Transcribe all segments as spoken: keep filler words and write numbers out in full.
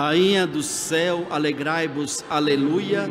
Rainha do céu, alegrai-vos, aleluia,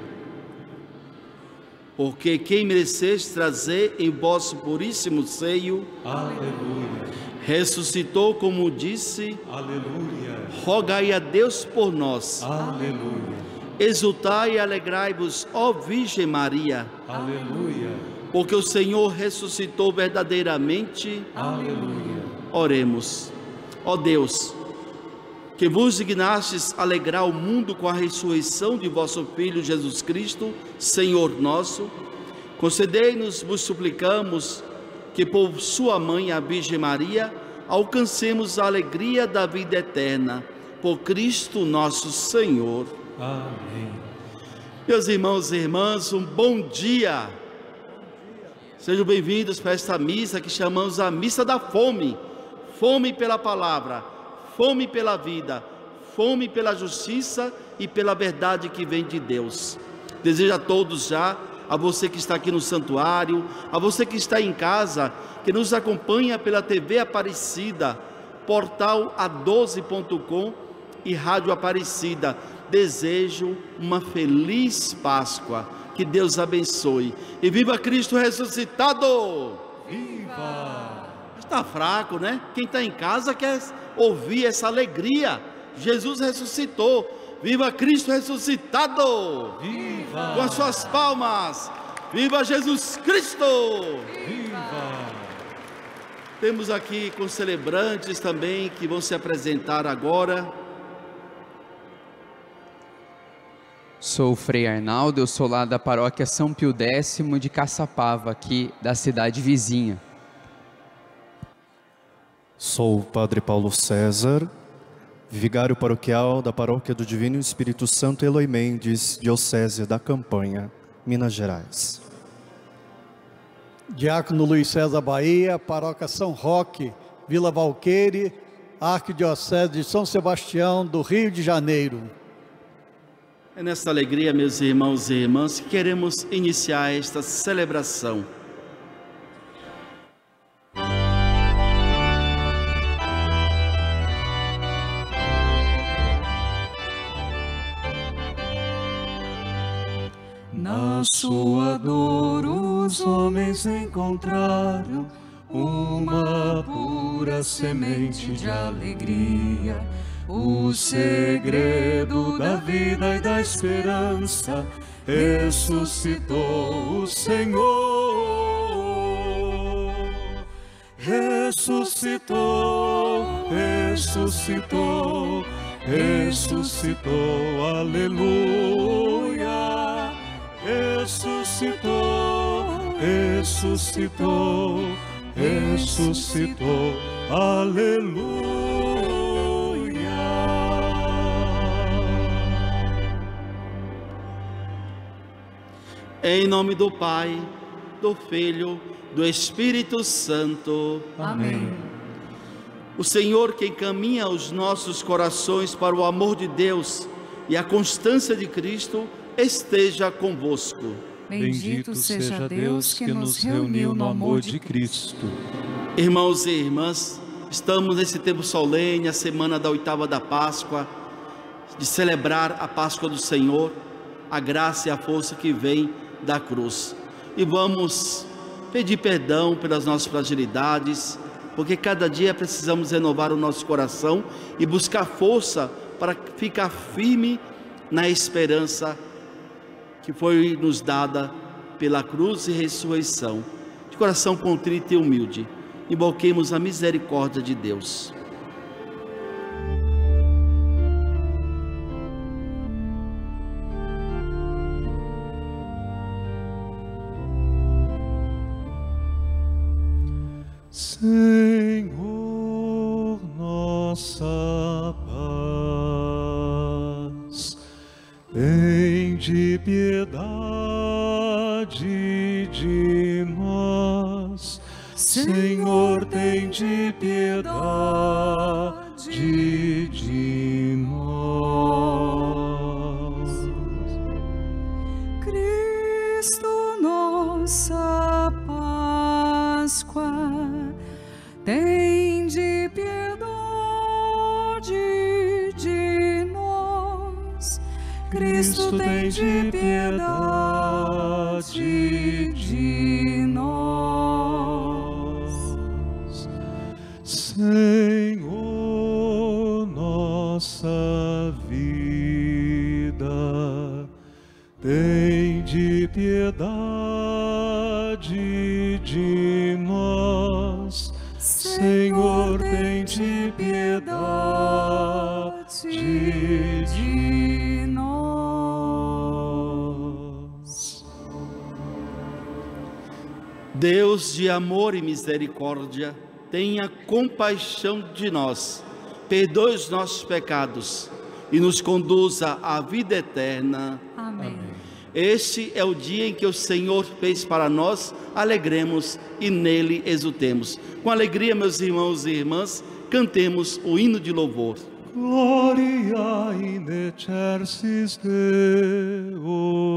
porque quem mereceis trazer em vosso puríssimo seio, aleluia, ressuscitou como disse, aleluia, rogai a Deus por nós, aleluia, exultai e alegrai-vos, ó Virgem Maria, aleluia, porque o Senhor ressuscitou verdadeiramente, aleluia. Oremos. Ó Deus, que vos dignastes alegrar o mundo com a ressurreição de vosso Filho Jesus Cristo, Senhor nosso, concedei-nos, vos suplicamos, que por sua mãe, a Virgem Maria, alcancemos a alegria da vida eterna, por Cristo nosso Senhor. Amém. Meus irmãos e irmãs, um bom dia. Sejam bem-vindos para esta missa que chamamos a Missa da Fome. Fome pela palavra, fome pela vida, fome pela justiça e pela verdade que vem de Deus. Desejo a todos já, a você que está aqui no santuário, a você que está em casa, que nos acompanha pela T V Aparecida, portal a doze ponto com e Rádio Aparecida. Desejo uma feliz Páscoa, que Deus abençoe. E viva Cristo ressuscitado! Viva! Está fraco, né? Quem está em casa quer ouvir essa alegria. Jesus ressuscitou. Viva Cristo ressuscitado! Viva! Com as suas palmas. Viva Jesus Cristo! Viva! Temos aqui com celebrantes também que vão se apresentar agora. Sou o Frei Arnaldo, eu sou lá da paróquia São Pio X de Caçapava, aqui da cidade vizinha. Sou o Padre Paulo César, vigário paroquial da Paróquia do Divino Espírito Santo Eloy Mendes, Diocese da Campanha, Minas Gerais. Diácono Luiz César Bahia, Paróquia São Roque, Vila Valqueire, Arquidiocese de São Sebastião do Rio de Janeiro. É nessa alegria, meus irmãos e irmãs, que queremos iniciar esta celebração. Na sua dor os homens encontraram uma pura semente de alegria. O segredo da vida e da esperança ressuscitou o Senhor. Ressuscitou, ressuscitou, ressuscitou, aleluia. Ressuscitou, ressuscitou, ressuscitou, aleluia. Em nome do Pai, do Filho, do Espírito Santo. Amém. O Senhor que encaminha os nossos corações para o amor de Deus e a constância de Cristo, esteja convosco. Bendito seja Deus que nos reuniu no amor de Cristo. Irmãos e irmãs, estamos nesse tempo solene, a semana da oitava da Páscoa, de celebrar a Páscoa do Senhor, a graça e a força que vem da cruz. E vamos pedir perdão pelas nossas fragilidades, porque cada dia precisamos renovar o nosso coração e buscar força para ficar firme na esperança que foi nos dada pela cruz e ressurreição. De coração contrito e humilde, invoquemos a misericórdia de Deus. Senhor, nossa paz, tende piedade de nós. Senhor, tende piedade de nós. Cristo, nossa Páscoa, tende piedade de nós. Cristo, tende piedade de nós. Senhor, nossa vida, tende piedade de nós. Senhor, tende piedade de nós. Deus de amor e misericórdia, tenha compaixão de nós, perdoe os nossos pecados e nos conduza à vida eterna. Amém. Este é o dia em que o Senhor fez para nós, alegremos e nele exultemos. Com alegria, meus irmãos e irmãs, cantemos o hino de louvor. Gloria in excelsis Deo.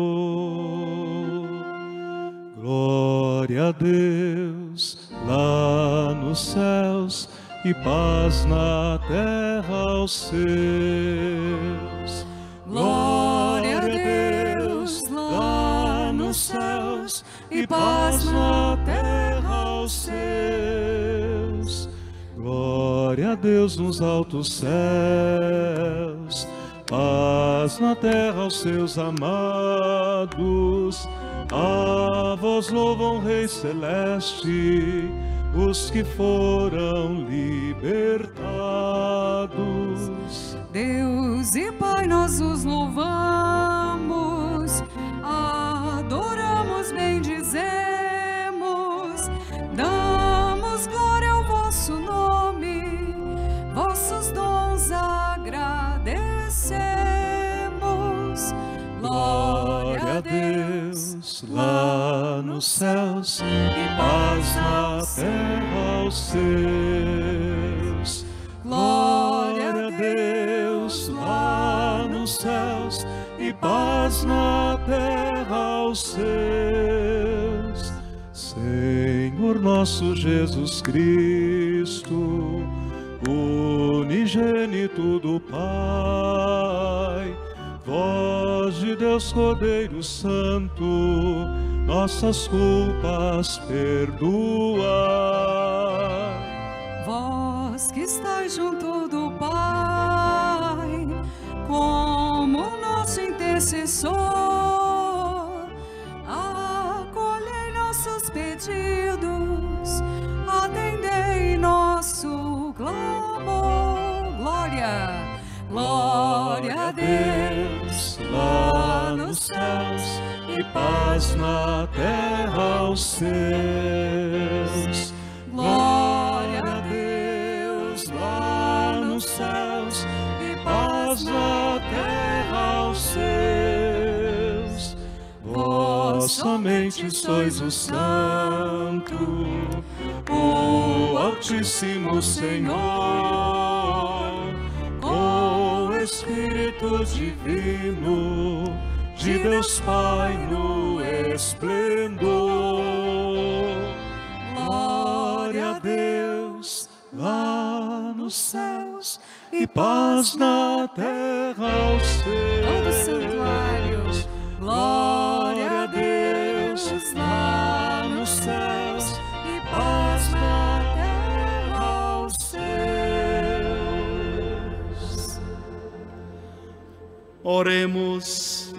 Glória a Deus lá nos céus e paz na terra aos seus. Glória a Deus lá nos céus e paz na terra aos seus. Glória a Deus nos altos céus, paz na terra aos seus amados. A vós louvam, Rei Celeste, os que foram libertados. Deus e Pai, nós os louvamos, adoramos, bendizemos, damos glória ao vosso nome, vossos dons agradecemos. Glória a Deus lá nos céus e paz na terra aos seus. Glória a Deus lá nos céus e paz na terra aos seus. Senhor nosso Jesus Cristo, unigênito do Pai, voz de Deus Cordeiro Santo, nossas culpas perdoai. Vós que estáis junto do Pai, como nosso intercessor, acolhei nossos pedidos, atendei nosso clamor. Glória, glória a Deus lá nos céus e paz na terra aos seus. Glória a Deus lá nos céus e paz na terra aos seus. Vós somente sois o Santo, o Altíssimo Senhor, com o Espírito Divino de Deus Pai no esplendor. Glória a Deus lá nos céus e paz na terra aos seus. Todo santuário. Glória a Deus lá nos céus e paz na terra aos seus. Oremos.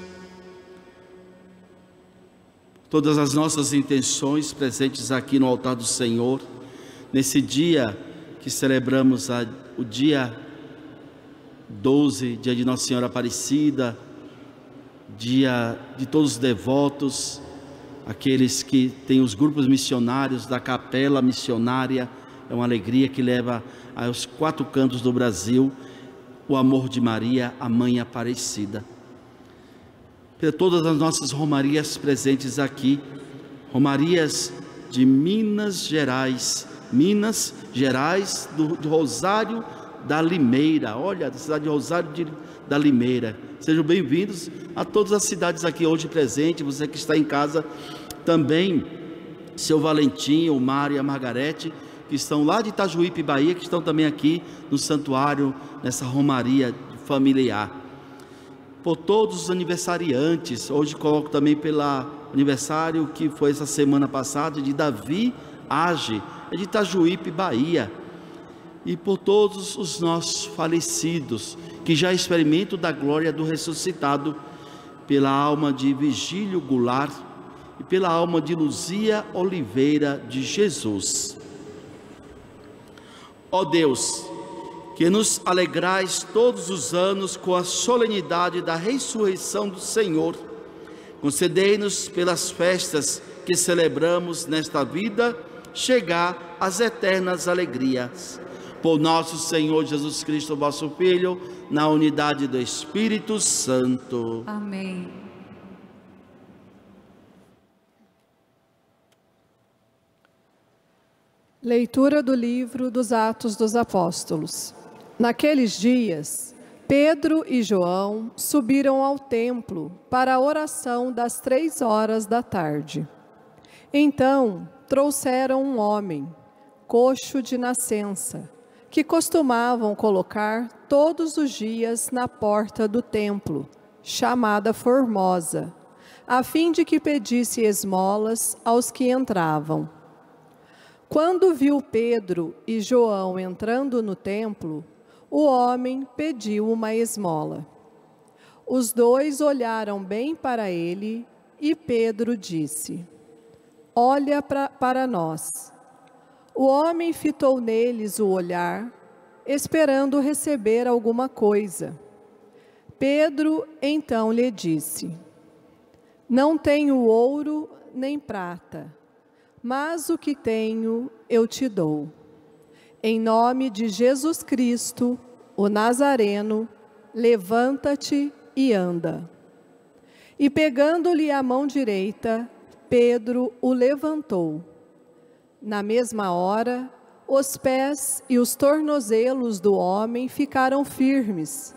Todas as nossas intenções presentes aqui no altar do Senhor, nesse dia que celebramos a, o dia doze, dia de Nossa Senhora Aparecida, dia de todos os devotos, aqueles que têm os grupos missionários da Capela Missionária. É uma alegria que leva aos quatro cantos do Brasil o amor de Maria, a Mãe Aparecida. Por todas as nossas romarias presentes aqui, romarias de Minas Gerais, Minas Gerais do, do Rosário da Limeira, olha, da cidade de Rosário de, da Limeira. Sejam bem-vindos a todas as cidades aqui hoje presentes, você que está em casa também, seu Valentim, o Mário e a Margarete, que estão lá de Itajuípe, Bahia, que estão também aqui no santuário, nessa romaria familiar. por todos os aniversariantes. Hoje coloco também pelo aniversário que foi essa semana passada de Davi Age, é de Itajuípe, Bahia. E por todos os nossos falecidos, que já experimentam da glória do ressuscitado, pela alma de Vigílio Goulart e pela alma de Luzia Oliveira de Jesus. Ó Deus, que nos alegrais todos os anos com a solenidade da ressurreição do Senhor, concedei-nos pelas festas que celebramos nesta vida, chegar às eternas alegrias. Por nosso Senhor Jesus Cristo, vosso Filho, na unidade do Espírito Santo. Amém. Leitura do livro dos Atos dos Apóstolos. Naqueles dias, Pedro e João subiram ao templo para a oração das três horas da tarde. Então trouxeram um homem, coxo de nascença, que costumavam colocar todos os dias na porta do templo, chamada Formosa, a fim de que pedisse esmolas aos que entravam. Quando viu Pedro e João entrando no templo, o homem pediu uma esmola. Os dois olharam bem para ele e Pedro disse: Olha pra, para nós. O homem fitou neles o olhar, esperando receber alguma coisa. Pedro então lhe disse: Não tenho ouro nem prata, mas o que tenho eu te dou. Em nome de Jesus Cristo, o Nazareno, levanta-te e anda. E pegando-lhe a mão direita, Pedro o levantou. Na mesma hora, os pés e os tornozelos do homem ficaram firmes.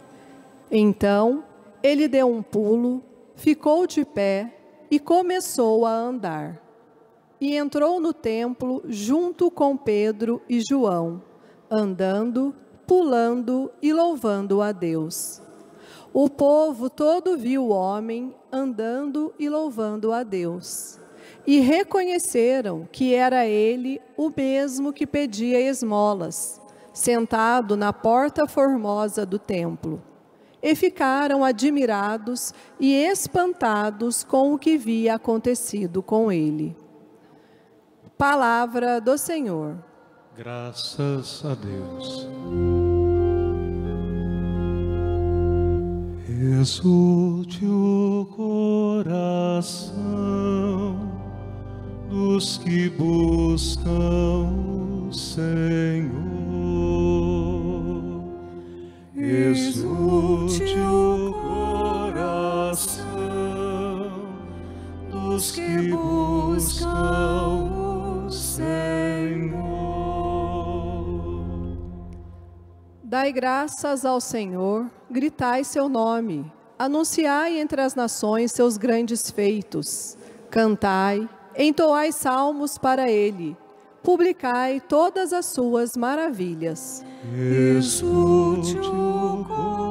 Então, ele deu um pulo, ficou de pé e começou a andar. E entrou no templo junto com Pedro e João, andando, pulando e louvando a Deus. O povo todo viu o homem andando e louvando a Deus. E reconheceram que era ele o mesmo que pedia esmolas, sentado na porta formosa do templo. E ficaram admirados e espantados com o que havia acontecido com ele. Palavra do Senhor. Graças a Deus. Exulte o coração dos que buscam o Senhor. Exulte o coração dos que buscam o Senhor. Dai graças ao Senhor, gritai seu nome, anunciai entre as nações seus grandes feitos, cantai, entoai salmos para ele, publicai todas as suas maravilhas. Exulte o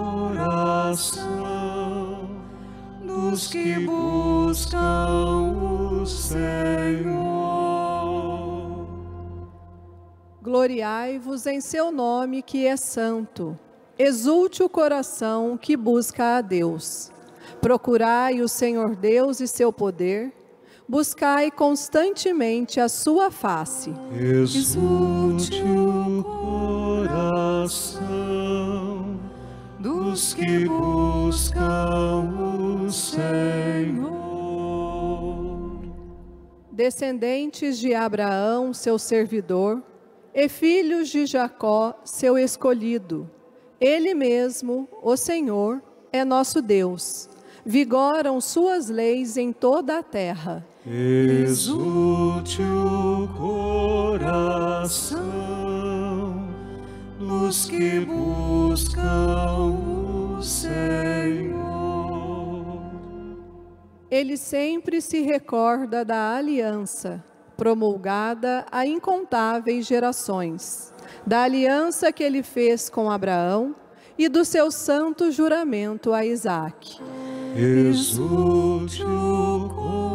coração dos que buscam o Senhor. Gloriai-vos em seu nome que é santo. Exulte o coração que busca a Deus. Procurai o Senhor Deus e seu poder. Buscai constantemente a sua face. Exulte o coração dos que buscam o Senhor. Descendentes de Abraão, seu servidor, e filhos de Jacó, seu escolhido, ele mesmo, o Senhor, é nosso Deus. Vigoram suas leis em toda a terra. Exulte o coração dos que buscam o Senhor. Ele sempre se recorda da aliança, promulgada a incontáveis gerações, da aliança que ele fez com Abraão e do seu santo juramento a Isaque. Exulte o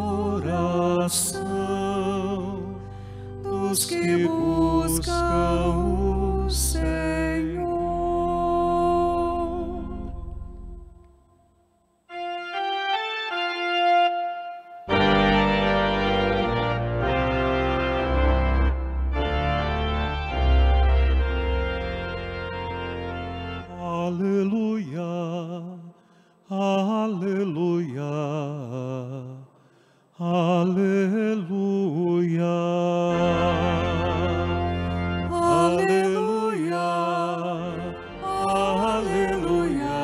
coração dos que buscam o Senhor. Aleluia, aleluia, aleluia, aleluia, aleluia,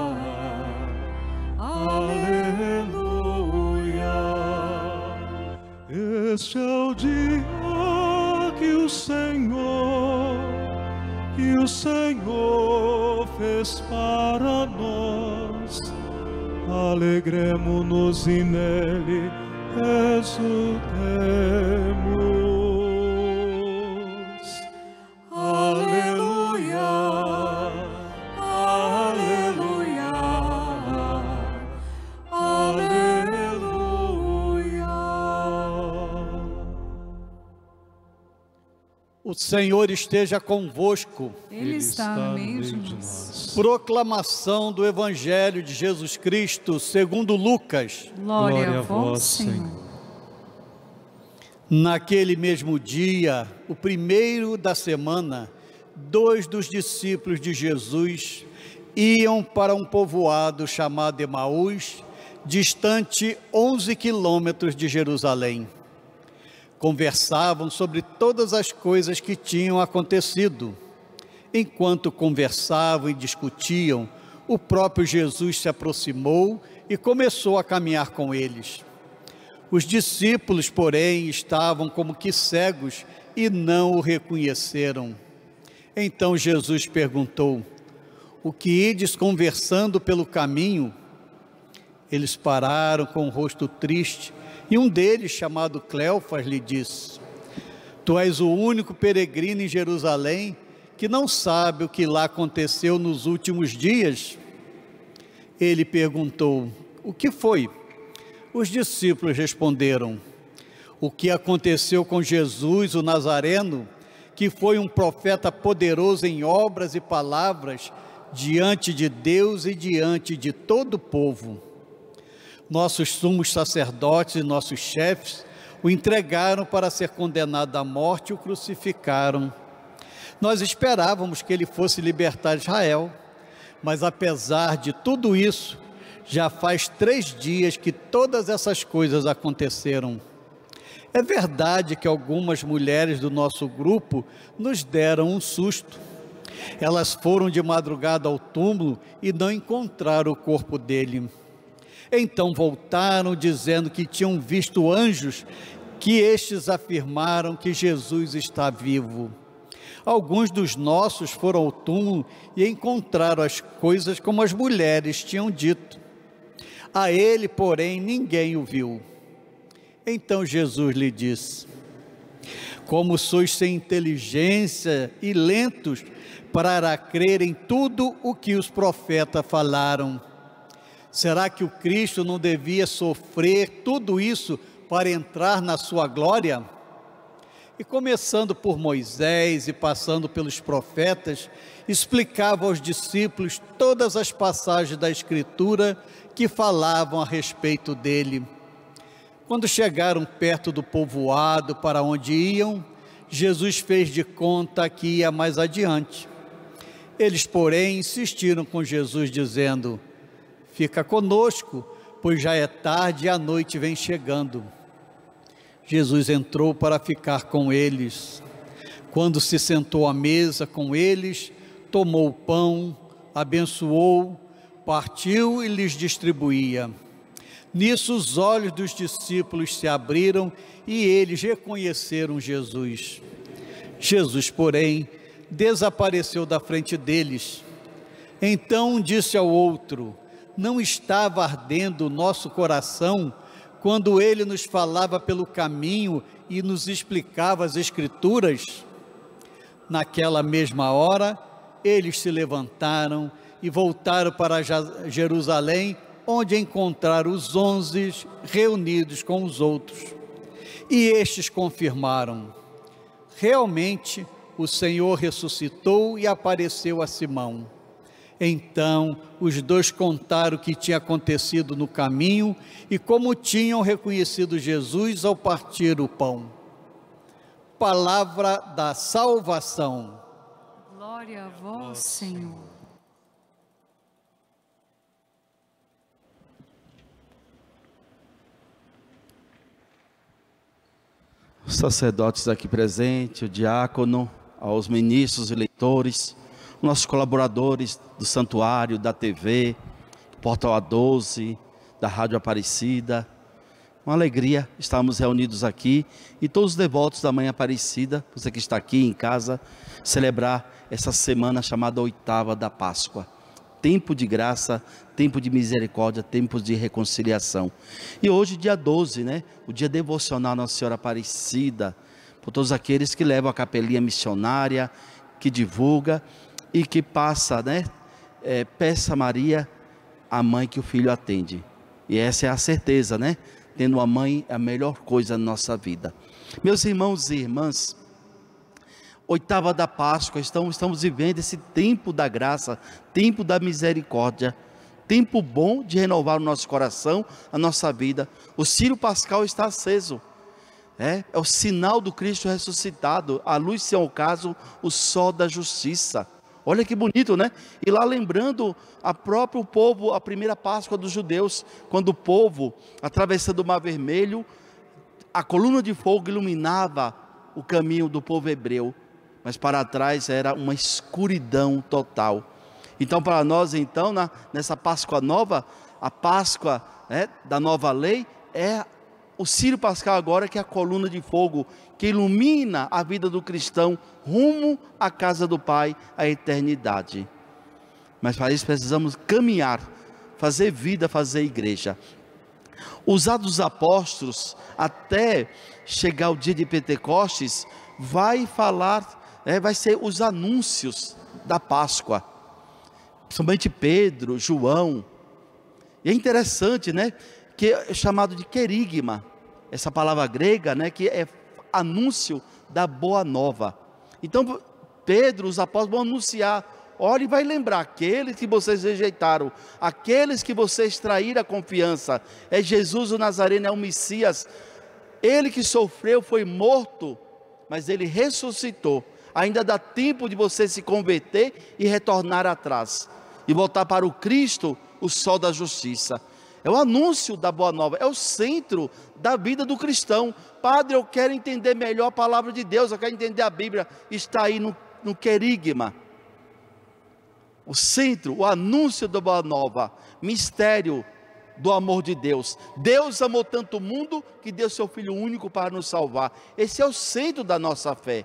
aleluia. Este é o dia que o Senhor, que o Senhor fez para nós. Alegremo-nos e nele exultemos. Aleluia, aleluia, aleluia. O Senhor esteja convosco. Ele está no meio de nós. Proclamação do Evangelho de Jesus Cristo segundo Lucas. Glória a vós, Senhor. Naquele mesmo dia, o primeiro da semana, dois dos discípulos de Jesus iam para um povoado chamado Emaús, distante onze quilômetros de Jerusalém. Conversavam sobre todas as coisas que tinham acontecido. Enquanto conversavam e discutiam, o próprio Jesus se aproximou e começou a caminhar com eles. Os discípulos, porém, estavam como que cegos e não o reconheceram. Então Jesus perguntou: o que ides conversando pelo caminho? Eles pararam com o rosto triste, e um deles, chamado Cleofas, lhe disse: tu és o único peregrino em Jerusalém que não sabe o que lá aconteceu nos últimos dias? Ele perguntou: o que foi? Os discípulos responderam: o que aconteceu com Jesus, o Nazareno, que foi um profeta poderoso em obras e palavras, diante de Deus e diante de todo o povo. Nossos sumos sacerdotes e nossos chefes o entregaram para ser condenado à morte e o crucificaram. Nós esperávamos que ele fosse libertar Israel, mas apesar de tudo isso, já faz três dias que todas essas coisas aconteceram. É verdade que algumas mulheres do nosso grupo nos deram um susto. Elas foram de madrugada ao túmulo e não encontraram o corpo dele. Então voltaram dizendo que tinham visto anjos, que estes afirmaram que Jesus está vivo. Alguns dos nossos foram ao túmulo e encontraram as coisas como as mulheres tinham dito. A ele, porém, ninguém o viu. Então Jesus lhe disse: como sois sem inteligência e lentos para crer em tudo o que os profetas falaram. Será que o Cristo não devia sofrer tudo isso para entrar na sua glória? E começando por Moisés e passando pelos profetas, explicava aos discípulos todas as passagens da Escritura que falavam a respeito dele. Quando chegaram perto do povoado para onde iam, Jesus fez de conta que ia mais adiante. Eles, porém, insistiram com Jesus, dizendo: fica conosco, pois já é tarde e a noite vem chegando. Jesus entrou para ficar com eles. Quando se sentou à mesa com eles, tomou o pão, abençoou, partiu e lhes distribuía. Nisso os olhos dos discípulos se abriram e eles reconheceram Jesus. Jesus, porém, desapareceu da frente deles. Então um disse ao outro: não estava ardendo o nosso coração quando ele nos falava pelo caminho e nos explicava as Escrituras? Naquela mesma hora, eles se levantaram e voltaram para Jerusalém, onde encontraram os onze reunidos com os outros. E estes confirmaram: realmente o Senhor ressuscitou e apareceu a Simão. Então os dois contaram o que tinha acontecido no caminho e como tinham reconhecido Jesus ao partir o pão. Palavra da salvação. Glória a vós, Senhor. Os sacerdotes aqui presentes, o diácono, aos ministros e leitores, nossos colaboradores do santuário, da T V, do Portal A doze, da Rádio Aparecida. Uma alegria estarmos reunidos aqui e todos os devotos da Mãe Aparecida, você que está aqui em casa, celebrar essa semana chamada Oitava da Páscoa. Tempo de graça, tempo de misericórdia, tempo de reconciliação. E hoje, dia doze, né? O dia devocional Nossa Senhora Aparecida, por todos aqueles que levam a capelinha missionária, que divulga e que passa, né? É, peça a Maria, a mãe que o filho atende. E essa é a certeza, né? Tendo uma mãe é a melhor coisa na nossa vida. Meus irmãos e irmãs, oitava da Páscoa, estamos, estamos vivendo esse tempo da graça, tempo da misericórdia, tempo bom de renovar o nosso coração, a nossa vida. O círio pascal está aceso, é, é o sinal do Cristo ressuscitado, a luz sem ocaso, o sol da justiça. Olha que bonito, né? E lá lembrando a próprio povo, a primeira Páscoa dos judeus, quando o povo, atravessando o Mar Vermelho, a coluna de fogo iluminava o caminho do povo hebreu, mas para trás era uma escuridão total. Então para nós, então, na, nessa Páscoa nova, a Páscoa, né, da nova lei, é o círio pascal agora, que é a coluna de fogo, que ilumina a vida do cristão, rumo à casa do Pai, à eternidade. Mas para isso precisamos caminhar, fazer vida, fazer igreja. Os Atos dos Apóstolos, até chegar o dia de Pentecostes, vai falar, é, vai ser os anúncios da Páscoa. Principalmente Pedro, João. E é interessante, né, que é chamado de querigma, essa palavra grega, né, que é anúncio da boa nova. Então Pedro, os apóstolos vão anunciar: olha, e vai lembrar, aqueles que vocês rejeitaram, aqueles que vocês traíram a confiança, é Jesus o Nazareno, é o Messias, ele que sofreu, foi morto, mas ele ressuscitou. Ainda dá tempo de você se converter e retornar atrás, e voltar para o Cristo, o sol da justiça. É o anúncio da boa nova, é o centro da vida do cristão. Padre, eu quero entender melhor a palavra de Deus, eu quero entender a Bíblia. Está aí no, no querigma, o centro, o anúncio da boa nova, mistério do amor de Deus. Deus amou tanto o mundo que deu seu Filho único para nos salvar. Esse é o centro da nossa fé.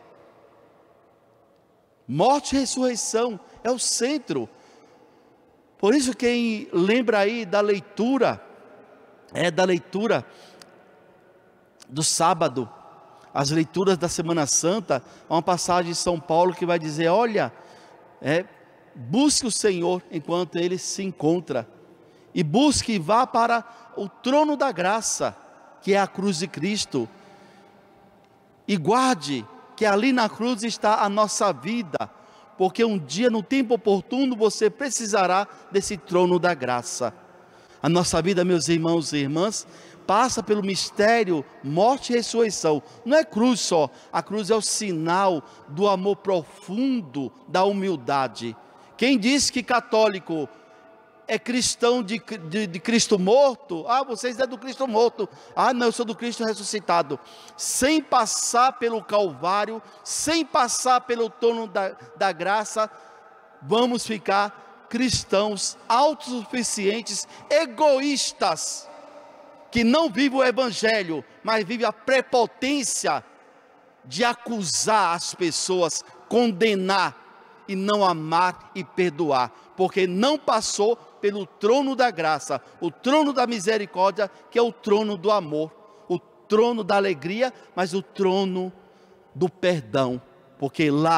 Morte e ressurreição é o centro. Por isso, quem lembra aí da leitura, é da leitura do sábado, as leituras da Semana Santa, há uma passagem de São Paulo que vai dizer: olha, é, busque o Senhor enquanto Ele se encontra, e busque e vá para o trono da graça, que é a cruz de Cristo, e guarde que ali na cruz está a nossa vida, porque um dia, no tempo oportuno, você precisará desse trono da graça. A nossa vida, meus irmãos e irmãs, passa pelo mistério morte e ressurreição. Não é cruz só, a cruz é o sinal do amor profundo, da humildade. Quem diz que católico é cristão de, de, de Cristo morto? Ah, vocês é do Cristo morto. Ah, não, eu sou do Cristo ressuscitado. Sem passar pelo Calvário, sem passar pelo trono da, da graça, vamos ficar cristãos autossuficientes, egoístas, que não vivem o Evangelho, mas vivem a prepotência de acusar as pessoas, condenar e não amar e perdoar, porque não passou pelo trono da graça, o trono da misericórdia, que é o trono do amor, o trono da alegria, mas o trono do perdão, porque lá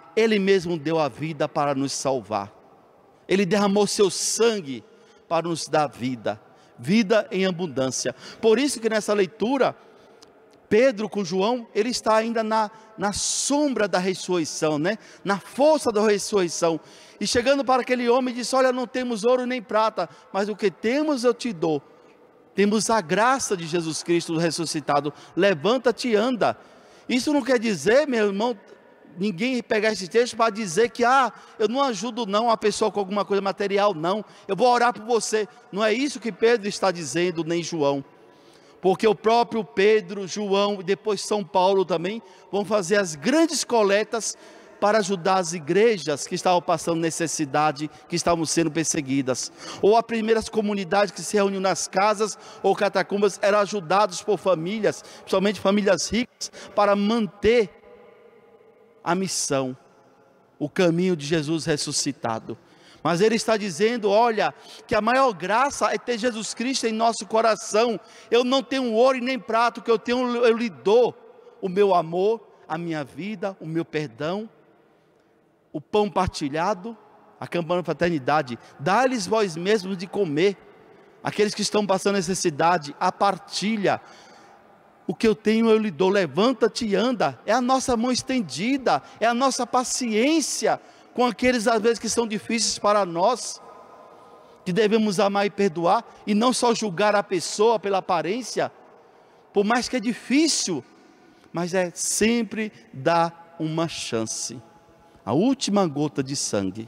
Ele mesmo deu a vida para nos salvar. Ele derramou seu sangue para nos dar vida, vida em abundância. Por isso que nessa leitura, Pedro com João, ele está ainda na, na sombra da ressurreição, né? Na força da ressurreição. E chegando para aquele homem, disse: olha, não temos ouro nem prata, mas o que temos eu te dou. Temos a graça de Jesus Cristo ressuscitado. Levanta-te e anda. Isso não quer dizer, meu irmão, ninguém pegar esse texto para dizer que, ah, eu não ajudo não a pessoa com alguma coisa material, não. Eu vou orar por você. Não é isso que Pedro está dizendo, nem João. Porque o próprio Pedro, João e depois São Paulo também vão fazer as grandes coletas para ajudar as igrejas que estavam passando necessidade, que estavam sendo perseguidas. Ou as primeiras comunidades que se reuniam nas casas ou catacumbas eram ajudados por famílias, principalmente famílias ricas, para manter a missão, o caminho de Jesus ressuscitado. Mas ele está dizendo, olha, que a maior graça é ter Jesus Cristo em nosso coração. Eu não tenho ouro e nem prata, o que eu tenho eu lhe dou. O meu amor, a minha vida, o meu perdão, o pão partilhado, a campana de fraternidade. Dá-lhes vós mesmos de comer. Aqueles que estão passando necessidade, a partilha. O que eu tenho eu lhe dou, levanta-te e anda. É a nossa mão estendida, é a nossa paciência com aqueles às vezes que são difíceis para nós, que devemos amar e perdoar, e não só julgar a pessoa pela aparência, por mais que é difícil, mas é sempre dar uma chance, a última gota de sangue.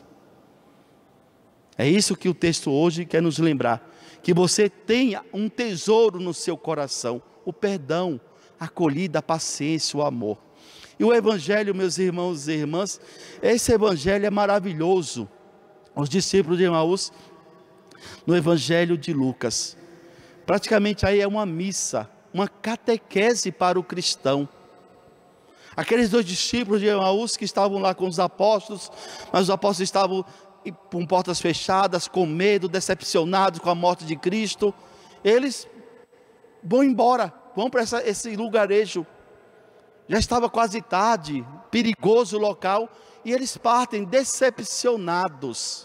É isso que o texto hoje quer nos lembrar, que você tenha um tesouro no seu coração, o perdão, a acolhida, a paciência, o amor. E o Evangelho, meus irmãos e irmãs, esse Evangelho é maravilhoso. Os discípulos de Emaús, no Evangelho de Lucas, praticamente aí é uma missa, uma catequese para o cristão. Aqueles dois discípulos de Emaús que estavam lá com os apóstolos, mas os apóstolos estavam com portas fechadas, com medo, decepcionados com a morte de Cristo. Eles vão embora, vão para essa, esse lugarejo. Já estava quase tarde, perigoso o local, e eles partem decepcionados.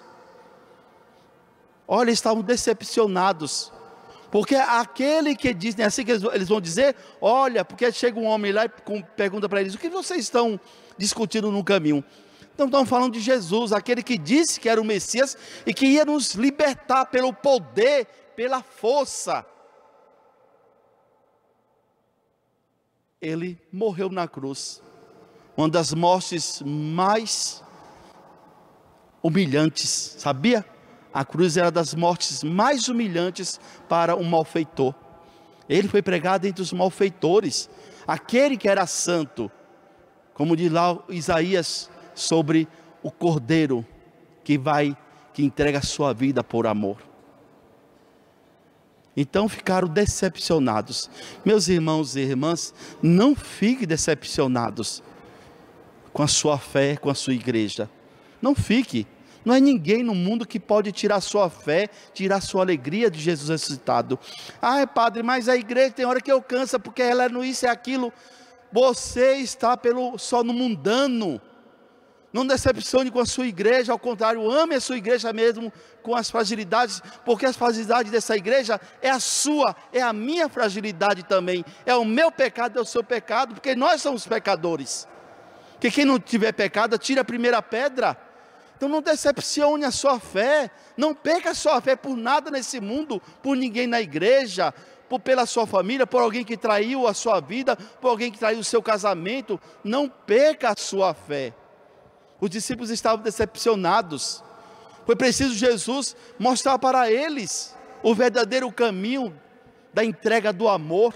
Olha, estavam decepcionados, porque aquele que diz, né, assim que eles, eles vão dizer, olha, porque chega um homem lá e pergunta para eles, o que vocês estão discutindo no caminho? Então estão falando de Jesus, aquele que disse que era o Messias, e que ia nos libertar pelo poder, pela força. Ele morreu na cruz, uma das mortes mais humilhantes, sabia? A cruz era das mortes mais humilhantes para um malfeitor. Ele foi pregado entre os malfeitores, aquele que era santo, como diz lá Isaías, sobre o cordeiro que vai, que entrega a sua vida por amor. Então ficaram decepcionados. Meus irmãos e irmãs, não fiquem decepcionados com a sua fé, com a sua igreja. Não fique. Não é ninguém no mundo que pode tirar sua fé, tirar sua alegria de Jesus ressuscitado. Ah, padre, mas a igreja tem hora que eu canso, porque ela é no isso e aquilo. Você está pelo, só no mundano. Não decepcione com a sua igreja, ao contrário, ame a sua igreja mesmo com as fragilidades, porque as fragilidades dessa igreja é a sua, é a minha fragilidade também, é o meu pecado, é o seu pecado, porque nós somos pecadores. Que quem não tiver pecado, tira a primeira pedra. Então não decepcione a sua fé, não perca a sua fé por nada nesse mundo, por ninguém na igreja, por, pela sua família, por alguém que traiu a sua vida, por alguém que traiu o seu casamento. Não perca a sua fé. Os discípulos estavam decepcionados. Foi preciso Jesus mostrar para eles o verdadeiro caminho da entrega do amor.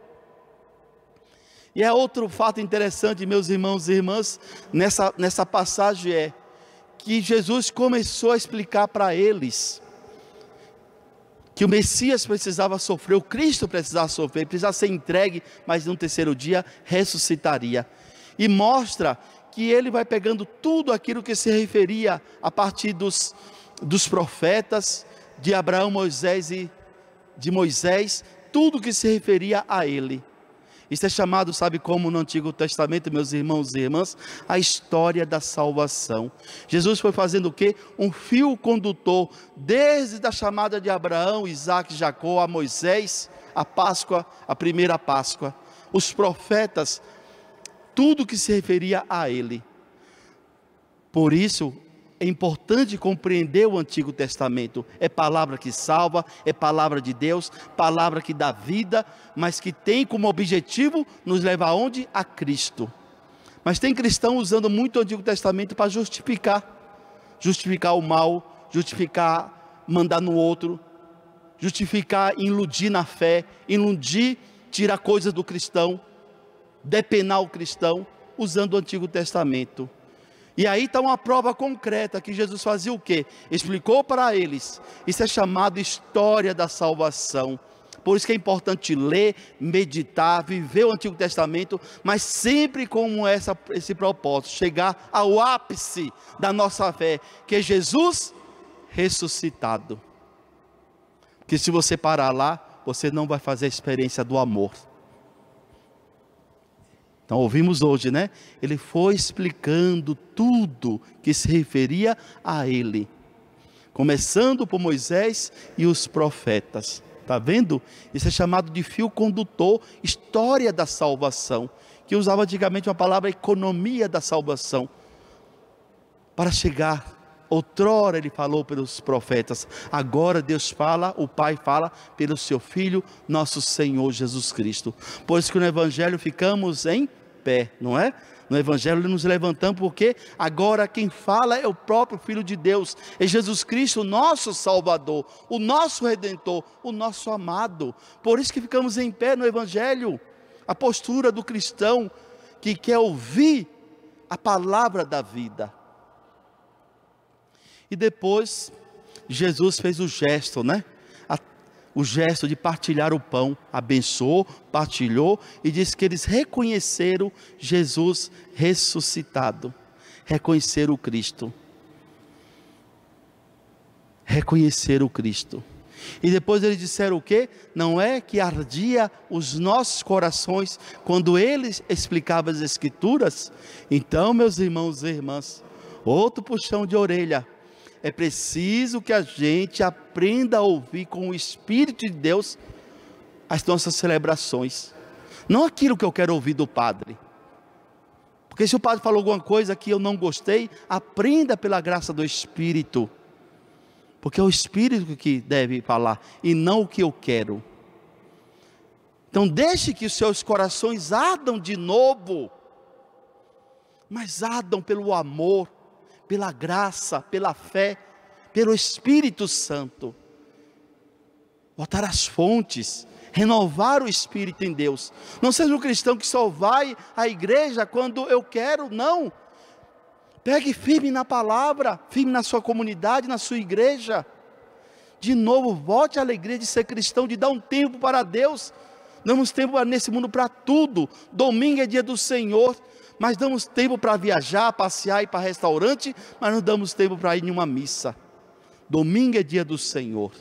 E é outro fato interessante, meus irmãos e irmãs, nessa, nessa passagem é que Jesus começou a explicar para eles que o Messias precisava sofrer, o Cristo precisava sofrer, precisava ser entregue, mas no terceiro dia ressuscitaria. E mostra que ele vai pegando tudo aquilo que se referia a partir dos, dos profetas, de Abraão, Moisés e de Moisés, tudo que se referia a ele. Isso é chamado, sabe como no Antigo Testamento, meus irmãos e irmãs? A história da salvação. Jesus foi fazendo o quê? Um fio condutor, desde a chamada de Abraão, Isaac, Jacó, a Moisés, a Páscoa, a primeira Páscoa, os profetas, tudo que se referia a ele. Por isso, é importante compreender o Antigo Testamento. É palavra que salva, é palavra de Deus, palavra que dá vida, mas que tem como objetivo nos levar aonde? A Cristo. Mas tem cristão usando muito o Antigo Testamento para justificar. Justificar o mal, justificar mandar no outro, justificar iludir na fé, iludir, tirar coisas do cristão, depenar o cristão, usando o Antigo Testamento. E aí está uma prova concreta que Jesus fazia o quê? Explicou para eles. Isso é chamado história da salvação. Por isso que é importante ler, meditar, viver o Antigo Testamento, mas sempre com essa, esse propósito, chegar ao ápice da nossa fé, que é Jesus ressuscitado. Porque se você parar lá, você não vai fazer a experiência do amor. Então ouvimos hoje, né? Ele foi explicando tudo que se referia a ele. Começando por Moisés e os profetas. Está vendo? Isso é chamado de fio condutor, história da salvação. Que usava antigamente uma palavra economia da salvação. Para chegar, outrora ele falou pelos profetas. Agora Deus fala, o Pai fala pelo seu Filho, nosso Senhor Jesus Cristo. Por isso que no Evangelho ficamos em pé, não é? No Evangelho nos levantamos porque agora quem fala é o próprio Filho de Deus, é Jesus Cristo, o nosso Salvador, o nosso Redentor, o nosso amado. Por isso que ficamos em pé no Evangelho, a postura do cristão que quer ouvir a palavra da vida. E depois Jesus fez o gesto, né? O gesto de partilhar o pão, abençoou, partilhou e disse que eles reconheceram Jesus ressuscitado, reconheceram o Cristo, reconheceram o Cristo. E depois eles disseram o quê? Não é que ardia os nossos corações quando eles explicavam as Escrituras? Então, meus irmãos e irmãs, outro puxão de orelha. É preciso que a gente aprenda a ouvir com o Espírito de Deus as nossas celebrações. Não aquilo que eu quero ouvir do padre. Porque se o padre falou alguma coisa que eu não gostei, aprenda pela graça do Espírito. Porque é o Espírito que deve falar e não o que eu quero. Então deixe que os seus corações ardam de novo. Mas ardam pelo amor, pela graça, pela fé, pelo Espírito Santo. Botar as fontes, renovar o Espírito em Deus. Não seja um cristão que só vai à igreja quando eu quero, não. Pegue firme na palavra, firme na sua comunidade, na sua igreja. De novo, volte à alegria de ser cristão, de dar um tempo para Deus. Damos tempo nesse mundo para tudo. Domingo é dia do Senhor. Mas damos tempo para viajar, passear, ir para restaurante, mas não damos tempo para ir em uma missa. Domingo é dia do Senhor.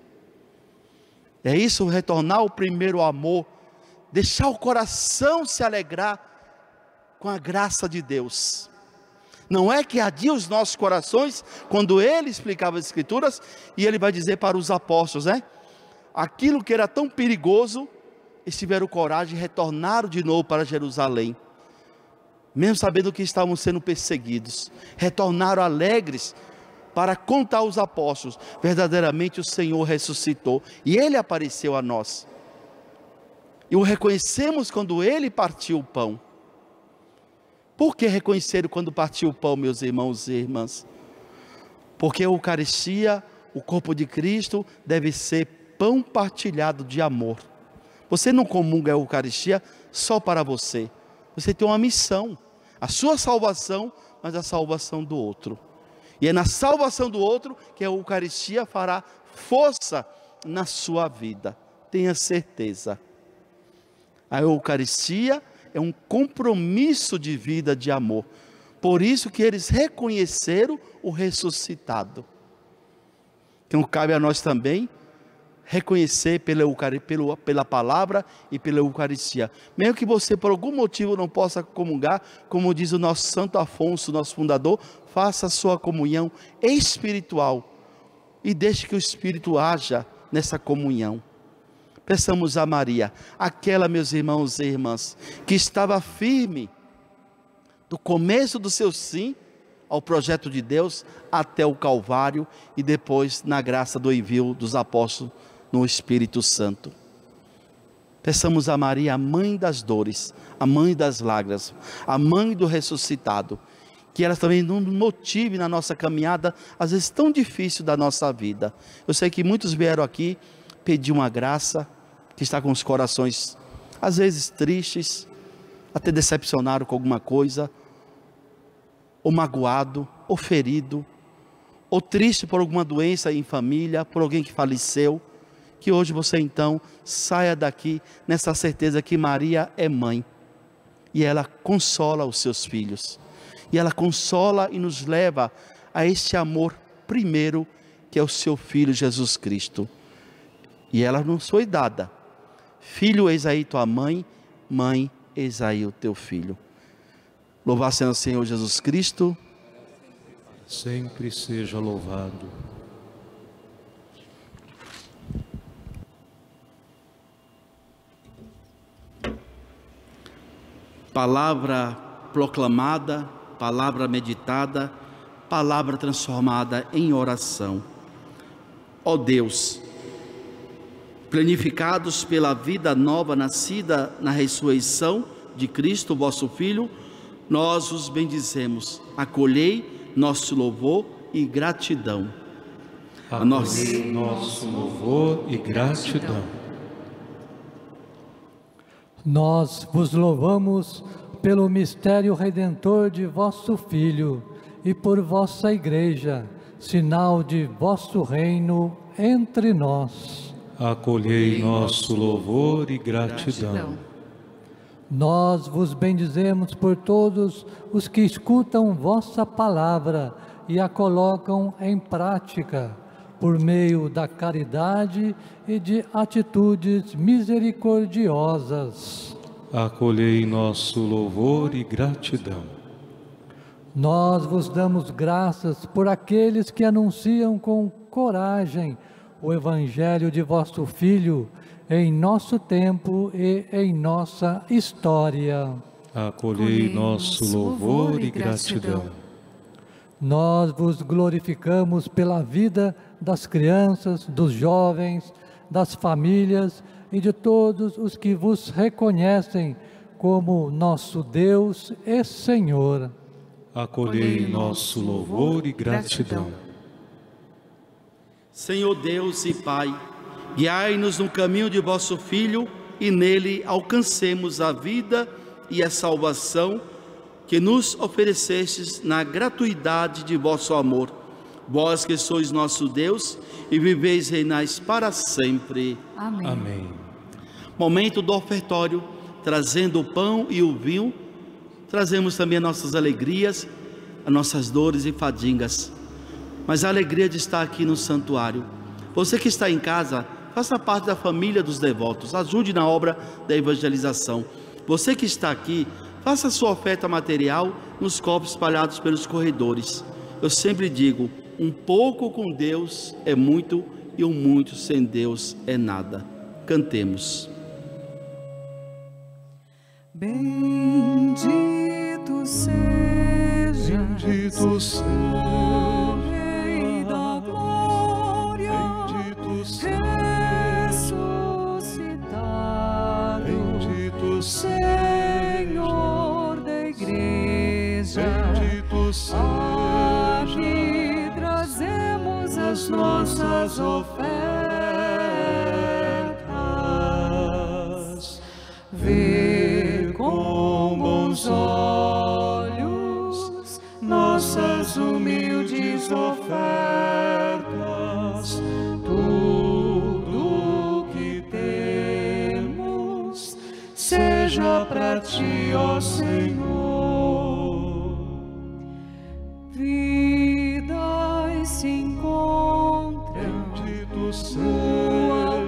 É isso, retornar ao primeiro amor, deixar o coração se alegrar com a graça de Deus. Não é que adia os nossos corações, quando ele explicava as Escrituras, e ele vai dizer para os apóstolos, né? Aquilo que era tão perigoso, eles tiveram coragem e retornaram de novo para Jerusalém. Mesmo sabendo que estavam sendo perseguidos, retornaram alegres para contar aos apóstolos, verdadeiramente o Senhor ressuscitou, e Ele apareceu a nós, e o reconhecemos quando Ele partiu o pão. Por que reconheceram quando partiu o pão, meus irmãos e irmãs? Porque a Eucaristia, o corpo de Cristo, deve ser pão partilhado de amor. Você não comunga a Eucaristia só para você, você tem uma missão, a sua salvação, mas a salvação do outro. E é na salvação do outro que a Eucaristia fará força na sua vida. Tenha certeza. A Eucaristia é um compromisso de vida de amor. Por isso que eles reconheceram o ressuscitado. Então cabe a nós também reconhecer pela, Eucari- pelo- pela palavra e pela Eucaristia. Mesmo que você por algum motivo não possa comungar, como diz o nosso Santo Afonso, nosso fundador, faça a sua comunhão espiritual e deixe que o Espírito haja nessa comunhão. Peçamos a Maria, aquela, meus irmãos e irmãs, que estava firme do começo do seu sim ao projeto de Deus até o Calvário e depois na graça do envio dos apóstolos no Espírito Santo. Peçamos a Maria, a mãe das dores, a mãe das lágrimas, a mãe do ressuscitado, que ela também nos motive na nossa caminhada, às vezes tão difícil da nossa vida. Eu sei que muitos vieram aqui pedir uma graça, que está com os corações às vezes tristes, até decepcionaram com alguma coisa, ou magoado, ou ferido, ou triste por alguma doença em família, por alguém que faleceu. Que hoje você então saia daqui nessa certeza que Maria é mãe, e ela consola os seus filhos, e ela consola e nos leva a este amor primeiro, que é o seu Filho Jesus Cristo. E ela nos foi dada: filho, eis aí tua mãe, mãe, eis aí o teu filho. Louvado seja o Senhor Jesus Cristo. Sempre seja louvado. Palavra proclamada, palavra meditada, palavra transformada em oração. Ó Deus, planificados pela vida nova nascida na ressurreição de Cristo, vosso Filho, nós os bendizemos. Acolhei nosso louvor e gratidão. A nós nosso louvor e gratidão. Nós vos louvamos pelo mistério redentor de vosso Filho e por vossa Igreja, sinal de vosso reino entre nós. Acolhei nosso louvor e gratidão. Nós vos bendizemos por todos os que escutam vossa palavra e a colocam em prática, por meio da caridade e de atitudes misericordiosas. Acolhei nosso louvor e gratidão. Nós vos damos graças por aqueles que anunciam com coragem o Evangelho de vosso Filho em nosso tempo e em nossa história. Acolhei nosso louvor e gratidão. Nós vos glorificamos pela vida das crianças, dos jovens, das famílias e de todos os que vos reconhecem como nosso Deus e Senhor. Acolhei nosso louvor e gratidão. Senhor Deus e Pai, guiai-nos no caminho de vosso Filho e nele alcancemos a vida e a salvação que nos oferecestes na gratuidade de vosso amor. Vós que sois nosso Deus e viveis e reinais para sempre. Amém. Amém. Momento do ofertório, trazendo o pão e o vinho, trazemos também as nossas alegrias, as nossas dores e fadigas, mas a alegria de estar aqui no santuário. Você que está em casa, faça parte da família dos devotos, ajude na obra da evangelização. Você que está aqui, faça sua oferta material nos copos espalhados pelos corredores. Eu sempre digo, um pouco com Deus é muito e um muito sem Deus é nada. Cantemos. Bendito seja, Bendito seja, Rei da glória, bendito seja, ressuscitado, bendito seja, Senhor da Igreja. bendito seja. Aqui trazemos as nossas ofertas. Vê com bons olhos nossas humildes ofertas. Tudo que temos seja para ti, ó Senhor. Vidas se encontram Bendito no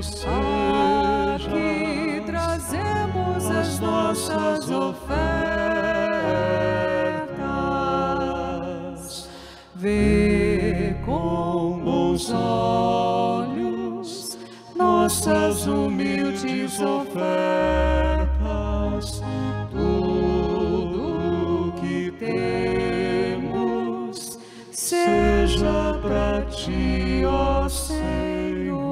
Aqui trazemos as nossas ofertas. Vê com bons olhos nossas humildes ofertas. Tudo que temos seja para ti, ó Senhor.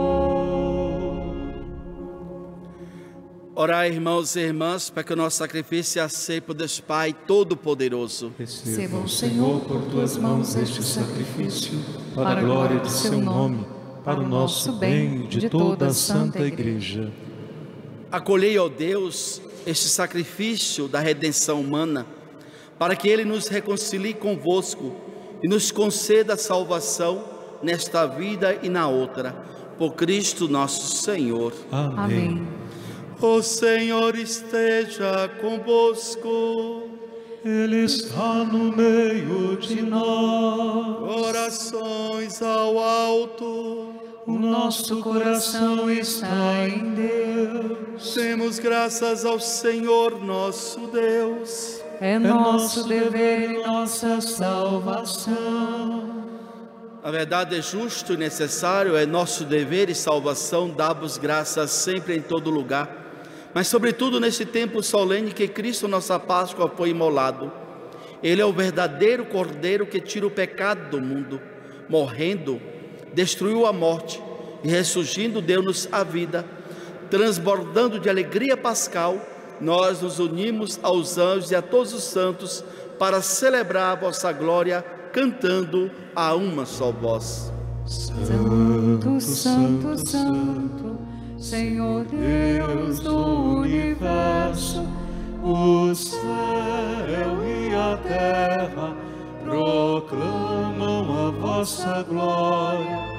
Orai, irmãos e irmãs, para que o nosso sacrifício seja aceito por Deus Pai Todo-Poderoso. Receba, o Senhor, por tuas mãos este sacrifício, para a glória de seu nome, para o nosso bem e de toda a Santa Igreja. Acolhei, ó Deus, este sacrifício da redenção humana, para que Ele nos reconcilie convosco e nos conceda a salvação nesta vida e na outra, por Cristo nosso Senhor. Amém. Amém. O Senhor esteja convosco. Ele está no meio de nós. Orações ao alto. O nosso coração está em Deus. Demos graças ao Senhor nosso Deus. É nosso dever e nossa salvação. A verdade é justo e necessário, é nosso dever e salvação dar-vos graças sempre em todo lugar, mas sobretudo neste tempo solene que Cristo, nossa Páscoa, foi imolado. Ele é o verdadeiro Cordeiro que tira o pecado do mundo, morrendo, destruiu a morte e ressurgindo deu-nos a vida. Transbordando de alegria pascal, nós nos unimos aos anjos e a todos os santos para celebrar a vossa glória, cantando a uma só voz. Santo, Santo, Santo, Senhor Deus do universo, o céu e a terra proclamam a vossa glória.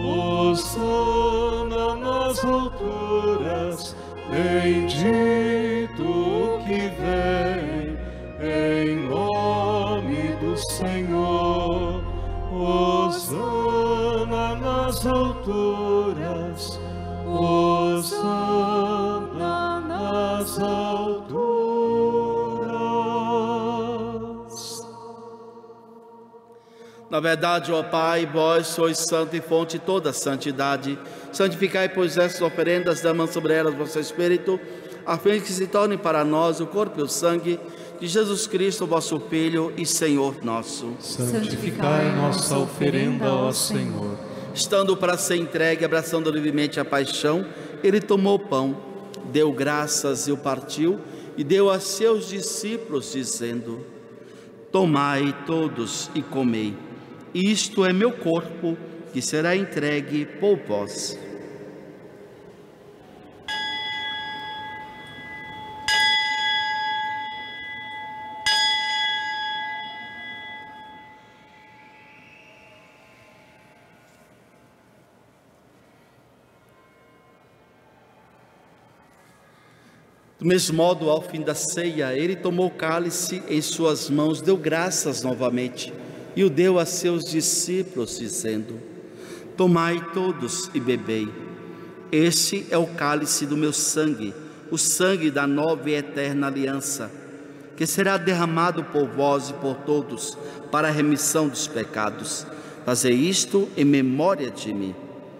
Hosana nas alturas, bendito o que vem em nome do Senhor. Hosana nas alturas, Hosana nas alturas. Na verdade, ó Pai, vós sois santo e fonte de toda santidade. Santificai, pois, essas oferendas, derramando sobre elas vosso Espírito, a fim de que se tornem para nós o corpo e o sangue de Jesus Cristo, vosso Filho e Senhor nosso. Santificai nossa oferenda, ó Senhor. Estando para ser entregue, abraçando livremente a paixão, ele tomou o pão, deu graças e o partiu, e deu a seus discípulos, dizendo: tomai todos e comei, isto é meu corpo, que será entregue por vós. Do mesmo modo, ao fim da ceia, ele tomou o cálice em suas mãos, deu graças novamente e o deu a seus discípulos, dizendo: tomai todos e bebei, este é o cálice do meu sangue, o sangue da nova e eterna aliança, que será derramado por vós e por todos para a remissão dos pecados. Fazei isto em memória de mim.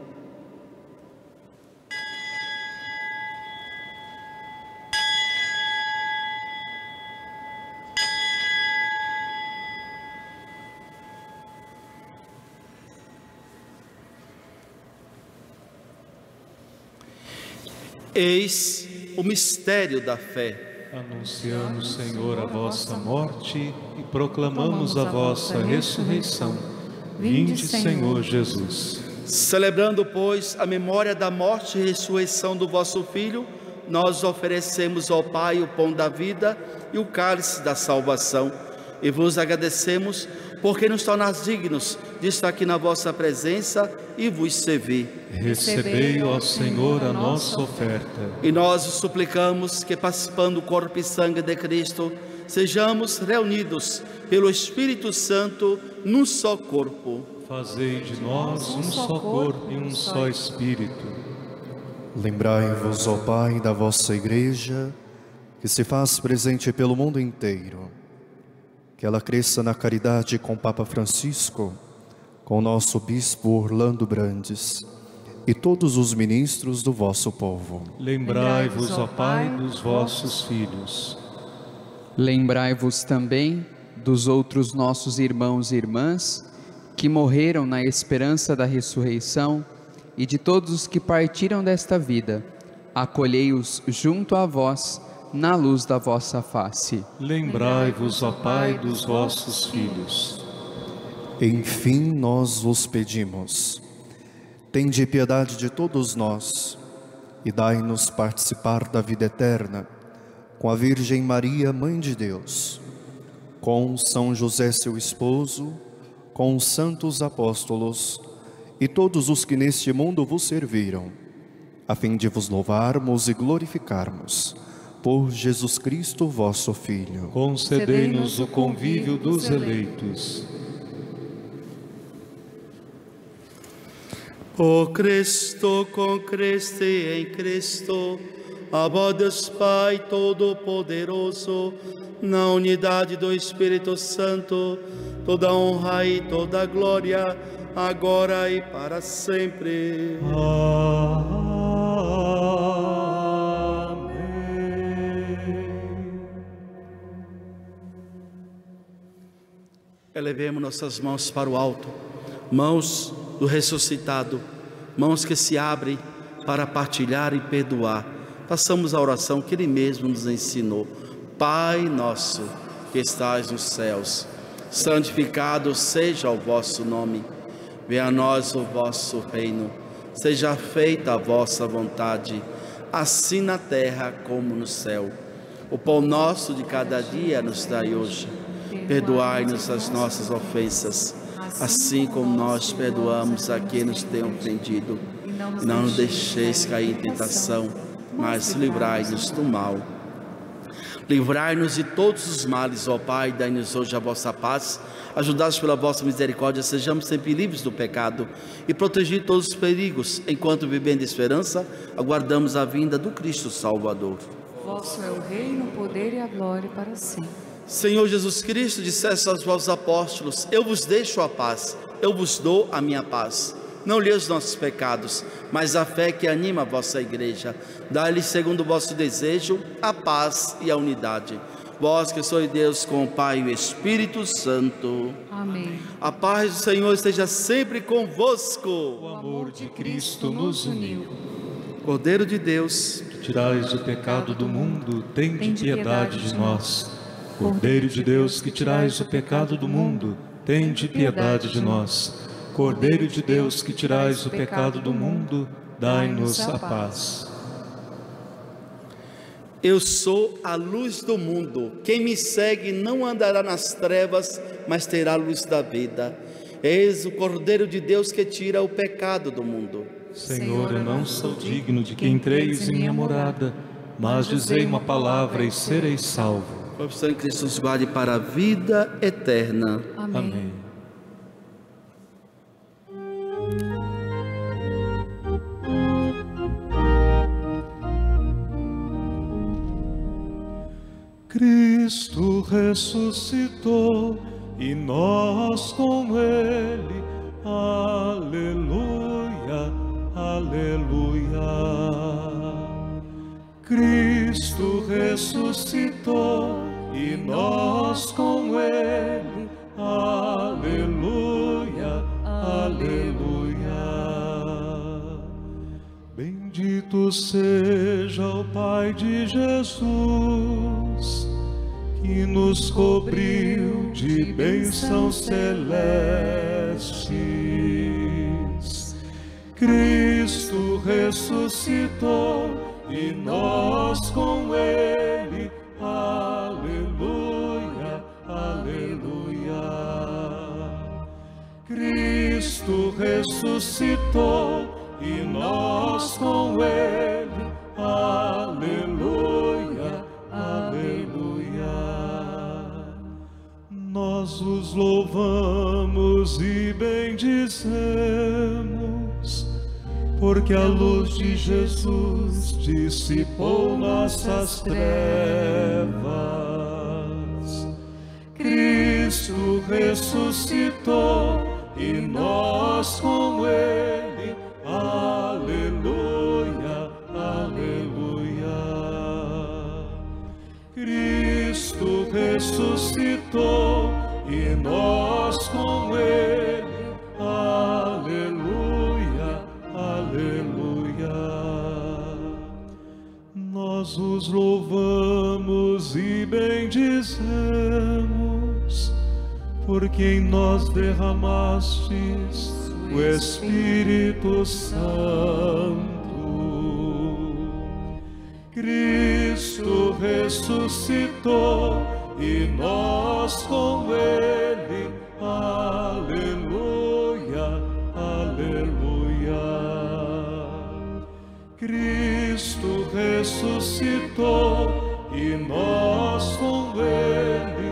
Eis o mistério da fé. Anunciamos, Senhor, a vossa morte e proclamamos a vossa ressurreição. Vinde, Senhor Jesus. Celebrando, pois, a memória da morte e ressurreição do vosso Filho, nós oferecemos ao Pai o pão da vida e o cálice da salvação. E vos agradecemos porque nos tornais dignos de estar aqui na vossa presença e vos servir. Recebei, ó Senhor, a nossa oferta. E nós os suplicamos que, participando do corpo e sangue de Cristo, sejamos reunidos pelo Espírito Santo num só corpo. Fazei de nós um só corpo e um só Espírito. Lembrai-vos, ó Pai, da vossa Igreja, que se faz presente pelo mundo inteiro. Que ela cresça na caridade com o Papa Francisco, com o nosso Bispo Orlando Brandes e todos os ministros do vosso povo. Lembrai-vos, ó Pai, dos vossos filhos. Lembrai-vos também dos outros nossos irmãos e irmãs que morreram na esperança da ressurreição e de todos os que partiram desta vida. Acolhei-os junto a vós, na luz da vossa face. Lembrai-vos, ó Pai, dos vossos filhos. Enfim, nós vos pedimos, tende piedade de todos nós e dai-nos participar da vida eterna com a Virgem Maria, Mãe de Deus, com São José, seu esposo, com os santos apóstolos e todos os que neste mundo vos serviram, a fim de vos louvarmos e glorificarmos. Por Jesus Cristo, vosso Filho. Concedei-nos o convívio dos eleitos. O Cristo, com Cristo e em Cristo, a vós Deus Pai Todo-Poderoso, na unidade do Espírito Santo, toda honra e toda glória, agora e para sempre. Amém. Elevemos nossas mãos para o alto, mãos do ressuscitado, mãos que se abrem para partilhar e perdoar. Façamos a oração que Ele mesmo nos ensinou. Pai nosso, que estais nos céus, santificado seja o vosso nome. Venha a nós o vosso reino. Seja feita a vossa vontade, assim na terra como no céu. O pão nosso de cada dia nos dai hoje. Perdoai-nos as nossas ofensas, assim como nós perdoamos a quem nos tem ofendido. E não nos deixeis cair em tentação, mas livrai-nos do mal. Livrai-nos de todos os males, ó Pai, dai-nos hoje a vossa paz. Ajudados pela vossa misericórdia, sejamos sempre livres do pecado e protegidos de todos os perigos, enquanto vivendo em esperança, aguardamos a vinda do Cristo Salvador. Vosso é o reino, o poder e a glória para sempre. Senhor Jesus Cristo, disseste aos vossos apóstolos: eu vos deixo a paz, eu vos dou a minha paz. Não lhe os nossos pecados, mas a fé que anima a vossa igreja. Dai-lhe, segundo o vosso desejo, a paz e a unidade. Vós que sois Deus com o Pai e o Espírito Santo. Amém. A paz do Senhor esteja sempre convosco. O amor de Cristo nos uniu. Cordeiro de Deus, que tirais o pecado do mundo, tende piedade de nós. Cordeiro de Deus, que tirais o pecado do mundo, tende piedade de nós. Cordeiro de Deus, que tirais o pecado do mundo, dai-nos a paz. Eu sou a luz do mundo. Quem me segue não andará nas trevas, mas terá a luz da vida. Eis o Cordeiro de Deus que tira o pecado do mundo. Senhor, eu não sou digno de que entreis em minha morada, mas dizei uma palavra e sereis salvo. O Santo Cristo nos guarde para a vida eterna. Amém. Amém. Cristo ressuscitou e nós com Ele. Aleluia, aleluia. Cristo ressuscitou e nós com Ele. Aleluia, aleluia. Bendito seja o Pai de Jesus, que nos cobriu de bênçãos celestes. Cristo ressuscitou e nós com Ele. Aleluia, aleluia. Cristo ressuscitou e nós com Ele. Aleluia, aleluia. Nós os louvamos e bendizemos, porque a luz de Jesus dissipou nossas trevas. Cristo ressuscitou e nós com Ele. Aleluia, aleluia. Cristo ressuscitou e nós com Ele. Aleluia, aleluia. Nós os louvamos e bendizemos, porque em nós derramastes o Espírito Santo. Cristo ressuscitou e nós com Ele. Aleluia, aleluia. Cristo ressuscitou e nós com Ele.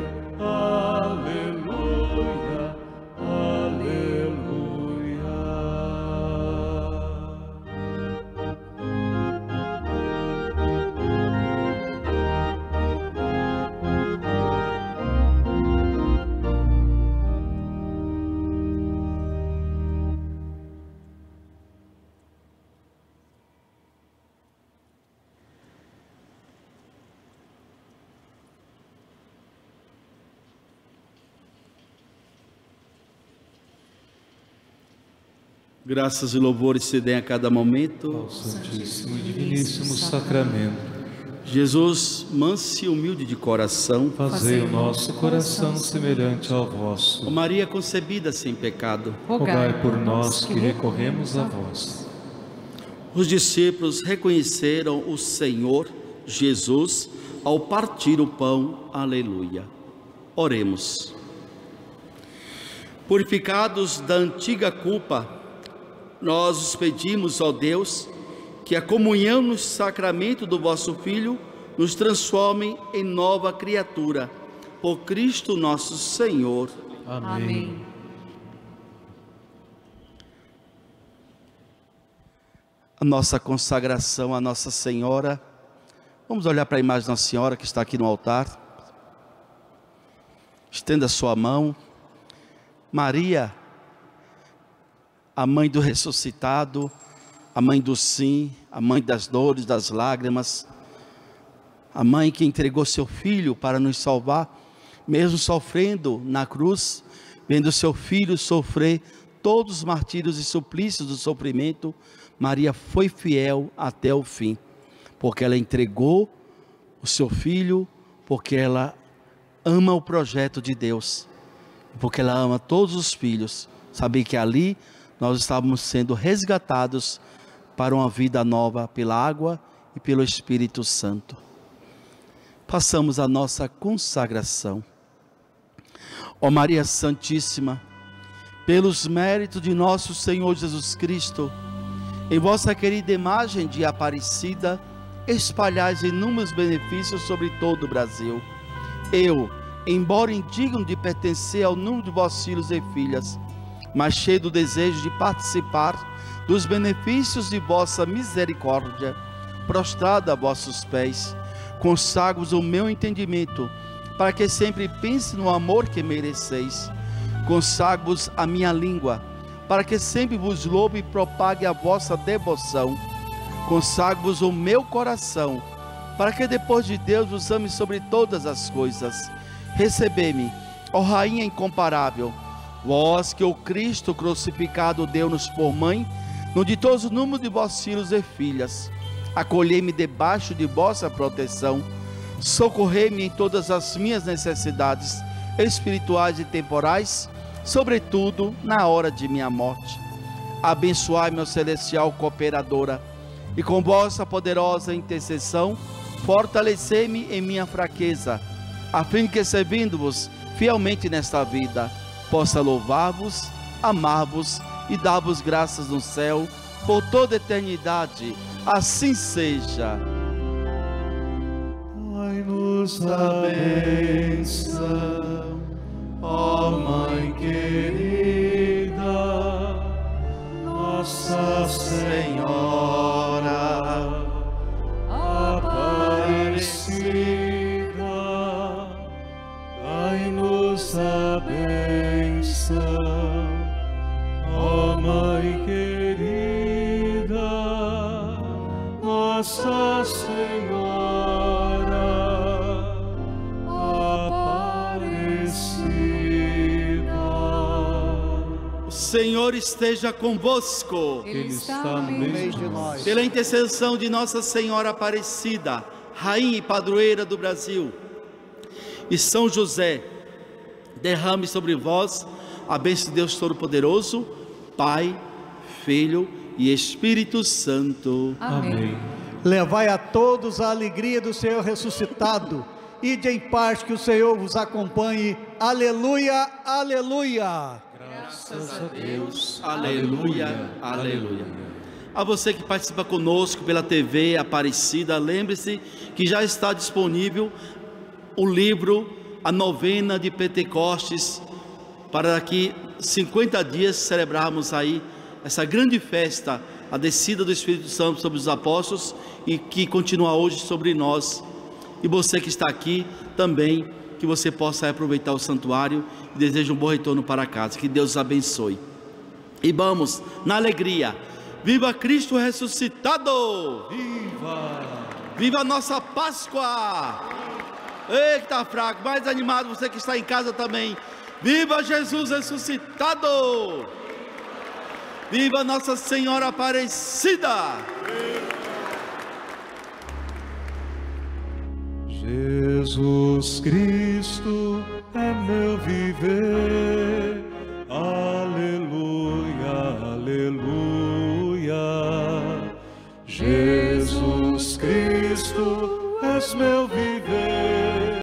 Aleluia, aleluia. Graças e louvores se deem a cada momento ao Santíssimo e Diviníssimo Sacramento. Jesus, manso e humilde de coração, fazei o nosso coração semelhante ao vosso. Ó Maria concebida sem pecado, rogai por nós que recorremos a vós. Os discípulos reconheceram o Senhor Jesus ao partir o pão. Aleluia. Oremos. Purificados da antiga culpa, nós os pedimos, ó Deus, que a comunhão no sacramento do vosso Filho nos transforme em nova criatura. Por Cristo nosso Senhor. Amém. Amém. A nossa consagração a Nossa Senhora. Vamos olhar para a imagem da Nossa Senhora que está aqui no altar. Estenda a sua mão. Maria, a mãe do ressuscitado, a mãe do sim, a mãe das dores, das lágrimas, a mãe que entregou seu filho para nos salvar, mesmo sofrendo na cruz, vendo seu filho sofrer todos os martírios e suplícios do sofrimento, Maria foi fiel até o fim, porque ela entregou o seu filho, porque ela ama o projeto de Deus, porque ela ama todos os filhos. Sabia que ali nós estávamos sendo resgatados para uma vida nova pela água e pelo Espírito Santo. Passamos a nossa consagração. Ó Maria Santíssima, pelos méritos de nosso Senhor Jesus Cristo, em vossa querida imagem de Aparecida, espalhais inúmeros benefícios sobre todo o Brasil. Eu, embora indigno de pertencer ao número de vossos filhos e filhas, mas cheio do desejo de participar dos benefícios de vossa misericórdia, prostrado a vossos pés, consagro-vos o meu entendimento, para que sempre pense no amor que mereceis. Consagro-vos a minha língua, para que sempre vos louve e propague a vossa devoção. Consagro-vos o meu coração, para que depois de Deus vos ame sobre todas as coisas. Recebei-me, ó Rainha incomparável, vós que o Cristo crucificado deu-nos por mãe, no ditoso número de vossos filhos e filhas. Acolhei-me debaixo de vossa proteção, socorrei-me em todas as minhas necessidades espirituais e temporais, sobretudo na hora de minha morte. Abençoai-me, ó celestial cooperadora, e com vossa poderosa intercessão, fortalecei-me em minha fraqueza, a fim que, servindo-vos fielmente nesta vida, possa louvar-vos, amar-vos e dar-vos graças no céu por toda a eternidade. Assim seja. Dai-nos a bênção, ó Mãe querida, nós Nossa Senhora Aparecida, dai-nos a bênção, ó Mãe querida, Nossa Senhora Aparecida. O Senhor esteja convosco. Ele está no meio de nós. Pela intercessão de Nossa Senhora Aparecida, Rainha e Padroeira do Brasil, e São José, derrame sobre vós a bênção de Deus Todo-Poderoso, Pai, Filho e Espírito Santo. Amém. Levai a todos a alegria do Senhor ressuscitado. Ide em paz, que o Senhor vos acompanhe. Aleluia, aleluia. Graças a Deus. Aleluia, aleluia. A você que participa conosco pela T V Aparecida, lembre-se que já está disponível o livro A Novena de Pentecostes, para daqui cinquenta dias celebrarmos aí essa grande festa, a descida do Espírito Santo sobre os apóstolos, e que continua hoje sobre nós. E você que está aqui também, que você possa aproveitar o santuário, e desejo um bom retorno para casa, que Deus abençoe. E vamos na alegria. Viva Cristo ressuscitado! Viva! Viva a nossa Páscoa! Ei, que está fraco, mais animado, você que está em casa também. Viva Jesus ressuscitado! Viva Nossa Senhora Aparecida! Jesus Cristo é meu viver, aleluia, aleluia. Jesus Cristo és meu viver.